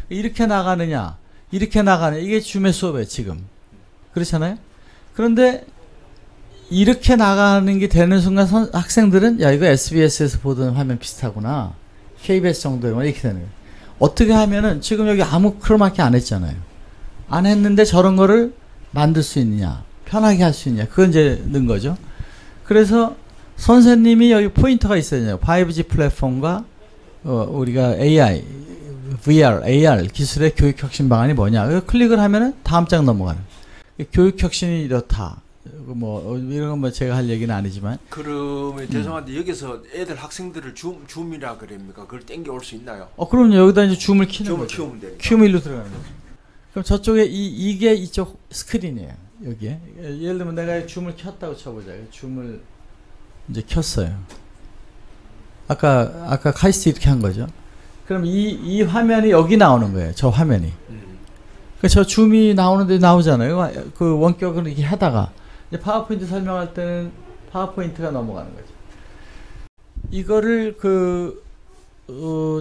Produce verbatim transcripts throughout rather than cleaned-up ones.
이렇게 나가느냐, 이렇게 나가느냐, 이게 줌의 수업이에요, 지금. 그렇잖아요? 그런데 이렇게 나가는 게 되는 순간 선, 학생들은 야, 이거 에스비에스에서 보던 화면 비슷하구나. 케이비에스 정도면 이렇게 되는 거예요. 어떻게 하면은 지금 여기 아무 크로마키 안 했잖아요. 안 했는데 저런 거를 만들 수 있느냐, 편하게 할 수 있느냐, 그건 이제 는 거죠. 그래서 선생님이 여기 포인터가 있어야 파이브 지 플랫폼과 어, 우리가 에이아이, 브이알, 에이알 기술의 교육 혁신 방안이 뭐냐. 클릭을 하면은 다음 장 넘어가는. 교육 혁신이 이렇다. 뭐 이런 건 뭐 제가 할 얘기는 아니지만. 그러면 죄송한데 음. 여기서 애들 학생들을 줌 줌이라 그럽니까? 그걸 땡겨 올 수 있나요? 어 그럼요. 여기다 이제 줌을 키는 줌을 거죠. 키우면 되니까. 키우면 일로 들어가는 거죠. 그럼 저쪽에 이 이게 이쪽 스크린이에요. 여기에. 예를 들면 내가 줌을 켰다고 쳐보자. 줌을 이제 켰어요. 아까 아까 카이스트 이렇게 한 거죠. 그럼 이 이 화면이 여기 나오는 거예요. 저 화면이. 음. 그 저 줌이 나오는데 나오잖아요. 그 원격을 이렇게 하다가 이제 파워포인트 설명할 때는 파워포인트가 넘어가는 거죠. 이거를 그 어,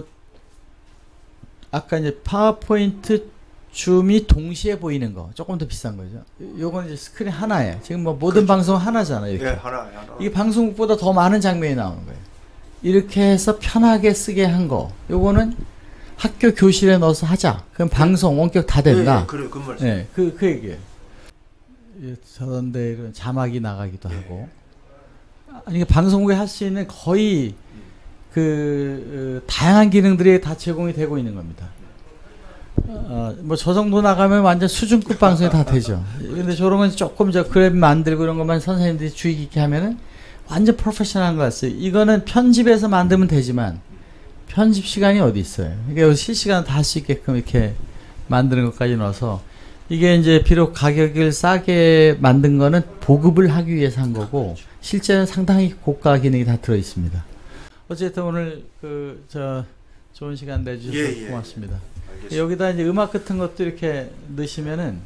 아까 이제 파워포인트 줌이 동시에 보이는 거 조금 더 비싼 거죠. 요건 이제 스크린 하나에 지금 뭐 모든 그렇죠. 방송 하나잖아요. 이렇게. 네, 하나, 하나. 이게 방송국보다 더 많은 장면이 나오는 거예요. 이렇게 해서 편하게 쓰게 한 거. 요거는 학교 교실에 넣어서 하자. 그럼 방송 원격 다 된다. 네, 그래, 그 말씀. 네, 그, 그 얘기예요. 저런 데는 자막이 나가기도 네. 하고. 아니, 방송국에 할 수 있는 거의 그, 어, 다양한 기능들이 다 제공이 되고 있는 겁니다. 어, 뭐 저 정도 나가면 완전 수준급 방송이 다 되죠. 근데 저런 건 조금 저 그래프 만들고 이런 것만 선생님들이 주의 깊게 하면은 완전 프로페셔널한 것 같아요. 이거는 편집해서 만들면 되지만 편집 시간이 어디 있어요. 그러니까 실시간 다 할 수 있게끔 이렇게 만드는 것까지 넣어서 이게 이제 비록 가격을 싸게 만든 거는 보급을 하기 위해서 한 거고 실제는 상당히 고가 기능이 다 들어 있습니다. 어쨌든 오늘 그 저 좋은 시간 내주셔서 예, 예. 고맙습니다. 알겠습니다. 여기다 이제 음악 같은 것도 이렇게 넣으시면은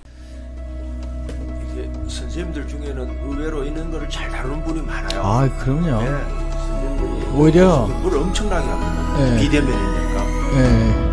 이게 선생님들 중에는 의외로 이런 거를 잘 다루는 분이 많아요. 아, 그럼요. 네, 선생님들이 오히려 뭘 엄청나게 합니다. 네. 비대면이니까. 네.